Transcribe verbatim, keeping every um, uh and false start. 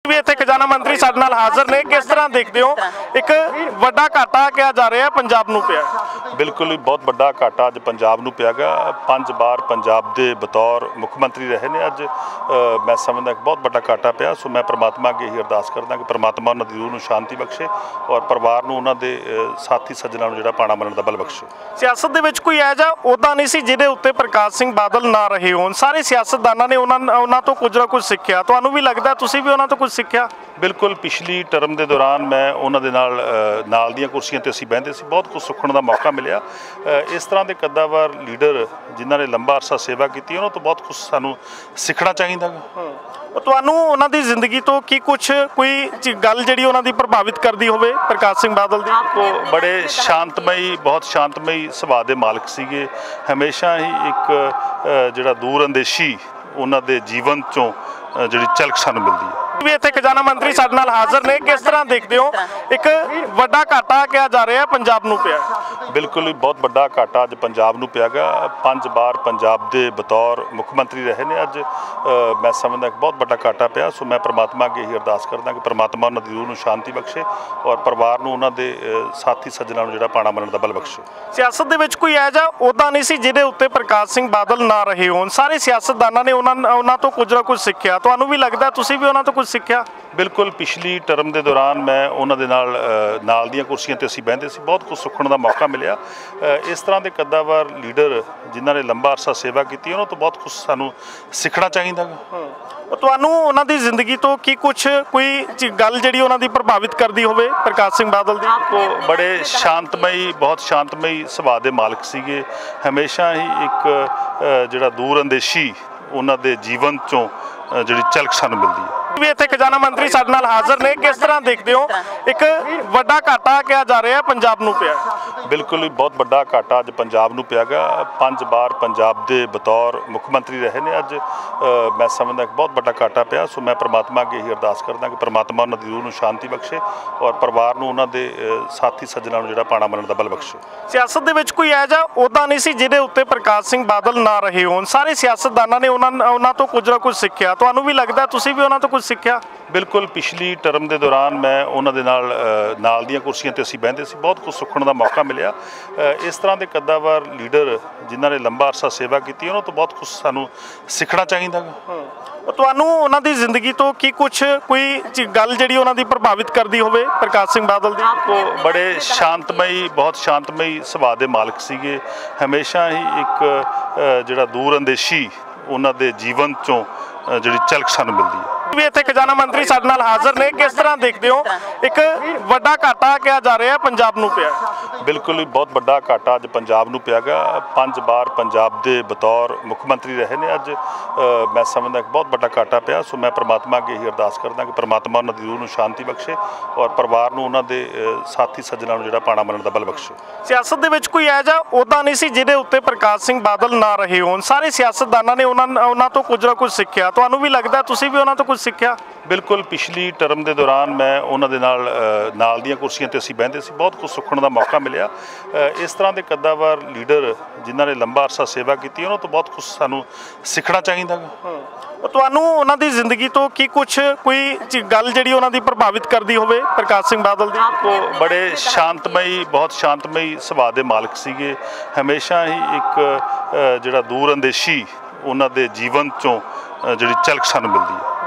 ਵੀ ਇੱਥੇ ਖਜ਼ਾਨਾ ਮੰਤਰੀ ਸਾਡੇ ਨਾਲ ਹਾਜ਼ਰ ਨੇ। ਕਿਸ ਤਰ੍ਹਾਂ ਦੇਖਦੇ ਹੋ ਇੱਕ ਵੱਡਾ ਘਾਟਾ ਕਿਹਾ ਜਾ ਰਿਹਾ ਪੰਜਾਬ ਨੂੰ ਪਿਆ? बिल्कुल ही बहुत बड़ा घाटा अज पंजाब नूं पिया गा। पंज बार पंजाब दे बतौर मुख मंत्री रहे ने। अज मैं समझदा कि बहुत बड़ा घाटा पिया। सो मैं परमात्मा अगे ही अरदास करदा कि परमात्मा उन्हां दी रूह नूं शांति बख्शे और परिवार नूं उन्हां दे साथी सज्जनां नूं जिहड़ा पाणा बनण दा बल बख्शे। सियासत दे विच कोई इहो जिहा अहुदा नहीं सी जिहदे उत्ते प्रकाश सिंह बादल ना रहे होण। सारे सियासतदानां ने उन्हां उन्हां तो कुछ ना कुछ सिੱਖਿਆ। तुहानूं भी लगदा तुसीं भी उन्हां तो कुछ सिੱਖਿਆ? बिल्कुल पिछली टर्म के दौरान मैं उन्हां दे नाल नाल दीआं कुर्सियां ते असीं बहिंदे सी। बहुत कुछ सिੱਖਣ ਦਾ मौका मिलिਆ। इस तरह के कद्दावर लीडर जिन्होंने लंबा अरसा सेवा की उन्होंने तो बहुत कुछ सानू सीखना चाहिए। ਤੁਹਾਨੂੰ ਉਹਨਾਂ ਦੀ ਜ਼ਿੰਦਗੀ ਤੋਂ ਕੀ ਕੁਝ ਕੋਈ ਗੱਲ ਜਿਹੜੀ ਉਹਨਾਂ ਦੀ ਪ੍ਰਭਾਵਿਤ ਕਰਦੀ ਹੋਵੇ ਪ੍ਰਕਾਸ਼ ਸਿੰਘ ਬਾਦਲ ਦੀ? ਉਹ ਬੜੇ ਸ਼ਾਂਤਮਈ ਬਹੁਤ ਸ਼ਾਂਤਮਈ ਸੁਭਾਅ ਦੇ ਮਾਲਕ ਸੀਗੇ। ਹਮੇਸ਼ਾ ਹੀ ਇੱਕ ਜਿਹੜਾ ਦੂਰ ਅੰਦੇਸ਼ੀ ਉਹਨਾਂ ਦੇ ਜੀਵਨ ਚੋਂ ਜਿਹੜੀ ਝਲਕ ਸਾਨੂੰ ਮਿਲਦੀ ਹੈ। ਵੀ ਇੱਥੇ ਖਜ਼ਾਨਾ ਮੰਤਰੀ ਸਾਡੇ ਨਾਲ ਹਾਜ਼ਰ ਨੇ। ਕਿਸ ਤਰ੍ਹਾਂ ਦੇਖਦੇ ਹੋ ਇੱਕ ਵੱਡਾ ਘਾਟਾ ਕਿਹਾ ਜਾ ਰਿਹਾ ਪੰਜਾਬ ਨੂੰ ਪਿਆ? बिल्कुल ही बहुत बड़ा घाटा अज पंजाब नूं पिया गा। पंज बार पंजाब दे बतौर मुख मंत्री रहे ने। अज मैं समझदा कि बहुत बड़ा घाटा पिया। सो मैं परमात्मा अगे ही अरदास करदा कि परमात्मा उन्हां दी रूह नूं शांति बख्शे और परिवार नूं उन्हां दे साथी सज्जनां नूं जिहड़ा पाणा बनण दा बल बख्शे। सियासत दे विच कोई इहो जिहा अहुदा नहीं सी जिहदे उत्ते प्रकाश सिंह बादल ना रहे होण। सारे सियासतदानां ने उन्हां उन्हां ਤੋਂ ਕੁਝ ਨਾ ਕੁਝ ਸਿੱਖਿਆ। ਤੁਹਾਨੂੰ ਵੀ ਲੱਗਦਾ ਤੁਸੀਂ ਵੀ ਉਹਨਾਂ ਤੋਂ ਕੁਝ ਸਿੱਖਿਆ? बिल्कुल पिछली टर्म के दौरान मैं उन्होंने नाल नाल दीआं कुर्सियां ते असीं बहिंदे सी। बहुत कुछ सिੱਖਣ ਦਾ मौका मिलिਆ। इस तरह के कद्दावर लीडर जिन्होंने लंबा अरसा सेवा की उन्होंने तो बहुत कुछ सानू सीखना चाहिए। ਤੁਹਾਨੂੰ ਉਹਨਾਂ ਦੀ ਜ਼ਿੰਦਗੀ ਤੋਂ ਕੀ ਕੁਝ ਕੋਈ ਗੱਲ ਜਿਹੜੀ ਉਹਨਾਂ ਦੀ ਪ੍ਰਭਾਵਿਤ ਕਰਦੀ ਹੋਵੇ ਪ੍ਰਕਾਸ਼ ਸਿੰਘ ਬਾਦਲ ਦੀ? ਉਹ ਬੜੇ ਸ਼ਾਂਤਮਈ ਬਹੁਤ ਸ਼ਾਂਤਮਈ ਸੁਭਾਅ ਦੇ ਮਾਲਕ ਸੀਗੇ। ਹਮੇਸ਼ਾ ਹੀ ਇੱਕ ਜਿਹੜਾ ਦੂਰ ਅੰਦੇਸ਼ੀ ਉਹਨਾਂ ਦੇ ਜੀਵਨ ਚੋਂ ਜਿਹੜੀ ਝਲਕ ਸਾਨੂੰ ਮਿਲਦੀ ਹੈ। ਵੀ ਇੱਥੇ ਖਜ਼ਾਨਾ ਮੰਤਰੀ ਸਾਡੇ ਨਾਲ ਹਾਜ਼ਰ ਨੇ। ਕਿਸ ਤਰ੍ਹਾਂ ਦੇਖਦੇ ਹੋ ਇੱਕ ਵੱਡਾ ਘਾਟਾ ਕਿਹਾ ਜਾ ਰਿਹਾ ਪੰਜਾਬ ਨੂੰ ਪਿਆ? बिल्कुल ही बहुत बड़ा घाटा अज पंजाब नूं पिया गा। पंज बार पंजाब दे बतौर मुख मंत्री रहे ने। अज मैं समझदा कि बहुत बड़ा घाटा पिया। सो मैं परमात्मा अगे ही अरदास करदा कि परमात्मा उन्हां दी रूह नूं शांति बख्शे और परिवार नूं उन्हां दे साथी सज्जनां नूं जिहड़ा पाणा बनण दा बल बख्शे। सियासत दे विच कोई इहो जिहा अहुदा नहीं सी जिहदे उत्ते प्रकाश सिंह बादल ना रहे होण। सारे सियासतदानां ने उन्हां उन्हां ਤੋਂ ਕੁਝ ਨਾ ਕੁਝ ਸਿੱਖਿਆ। ਤੁਹਾਨੂੰ ਵੀ ਲੱਗਦਾ ਤੁਸੀਂ ਵੀ ਉਹਨਾਂ ਤੋਂ ਕੁਝ ਸਿੱਖਿਆ? बिल्कुल पिछली टर्म के दौरान मैं उन्होंने नाल नाल दीआं कुर्सियां ते असीं बहिंदे सी। बहुत कुछ सिੱਖਣ ਦਾ मौका मिलिਆ। इस तरह के कद्दावर लीडर जिन्होंने लंबा अरसा सेवा की उन्होंने तो बहुत कुछ सानू सीखना चाहिए। ਤੁਹਾਨੂੰ ਉਹਨਾਂ ਦੀ ਜ਼ਿੰਦਗੀ ਤੋਂ ਕੀ ਕੁਝ ਕੋਈ ਗੱਲ ਜਿਹੜੀ ਉਹਨਾਂ ਦੀ ਪ੍ਰਭਾਵਿਤ ਕਰਦੀ ਹੋਵੇ ਪ੍ਰਕਾਸ਼ ਸਿੰਘ ਬਾਦਲ ਦੀ? ਉਹ ਬੜੇ ਸ਼ਾਂਤਮਈ ਬਹੁਤ ਸ਼ਾਂਤਮਈ ਸੁਭਾਅ ਦੇ ਮਾਲਕ ਸੀਗੇ। ਹਮੇਸ਼ਾ ਹੀ ਇੱਕ ਜਿਹੜਾ ਦੂਰ ਅੰਦੇਸ਼ੀ ਉਹਨਾਂ ਦੇ ਜੀਵਨ ਚੋਂ ਜਿਹੜੀ ਝਲਕ ਸਾਨੂੰ ਮਿਲਦੀ ਹੈ। ਵੀ ਇੱਥੇ ਖਜ਼ਾਨਾ ਮੰਤਰੀ ਸਾਡੇ ਨਾਲ ਹਾਜ਼ਰ ਨੇ। ਕਿਸ ਤਰ੍ਹਾਂ ਦੇਖਦੇ ਹੋ ਇੱਕ ਵੱਡਾ ਘਾਟਾ ਕਿਹਾ ਜਾ ਰਿਹਾ ਪੰਜਾਬ ਨੂੰ ਪਿਆ? बिल्कुल ही बहुत बड़ा घाटा अज पंजाब नूं पिया गा। पंज बार पंजाब दे बतौर मुख मंत्री रहे ने। अज मैं समझदा कि बहुत बड़ा घाटा पिया। सो मैं परमात्मा अगे ही अरदास करदा कि परमात्मा उन्हां दी रूह नूं शांति बख्शे और परिवार नूं उन्हां दे साथी सज्जनां नूं जिहड़ा पाणा बनण दा बल बख्शे। सियासत दे विच कोई इहो जिहा अहुदा नहीं सी जिहदे उत्ते प्रकाश सिंह बादल ना रहे होण। ਸਾਰੇ ਸਿਆਸਤਦਾਨਾਂ ਨੇ ਉਹਨਾਂ ਉਹਨਾਂ ਤੋਂ ਕੁਝ ਨਾ ਕੁਝ ਸਿੱਖਿਆ। ਤੁਹਾਨੂੰ ਵੀ ਲੱਗਦਾ ਤੁਸੀਂ ਵੀ ਉਹਨਾਂ ਤੋਂ ਕੁਝ ਸਿੱਖਿਆ? बिल्कुल पिछली टर्म के दौरान मैं उन्होंने नाल नाल दीआं कुर्सियां ते असीं बहिंदे सी। बहुत कुछ सिੱਖਣ ਦਾ मौका मिलिਆ। इस तरह के कद्दावर लीडर जिन्होंने लंबा अरसा सेवा की उन्होंने तो बहुत कुछ सानू सीखना चाहिए। ਤੁਹਾਨੂੰ ਉਹਨਾਂ ਦੀ ਜ਼ਿੰਦਗੀ ਤੋਂ ਕੀ ਕੁਝ ਕੋਈ ਗੱਲ ਜਿਹੜੀ ਉਹਨਾਂ ਦੀ ਪ੍ਰਭਾਵਿਤ ਕਰਦੀ ਹੋਵੇ ਪ੍ਰਕਾਸ਼ ਸਿੰਘ ਬਾਦਲ ਦੀ? ਉਹ ਬੜੇ ਸ਼ਾਂਤਮਈ ਬਹੁਤ ਸ਼ਾਂਤਮਈ ਸੁਭਾਅ ਦੇ ਮਾਲਕ ਸੀਗੇ। ਹਮੇਸ਼ਾ ਹੀ ਇੱਕ ਜਿਹੜਾ ਦੂਰ ਅੰਦੇਸ਼ੀ ਉਹਨਾਂ ਦੇ ਜੀਵਨ ਚੋਂ ਜਿਹੜੀ ਝਲਕ ਸਾਨੂੰ ਮਿਲਦੀ ਹੈ।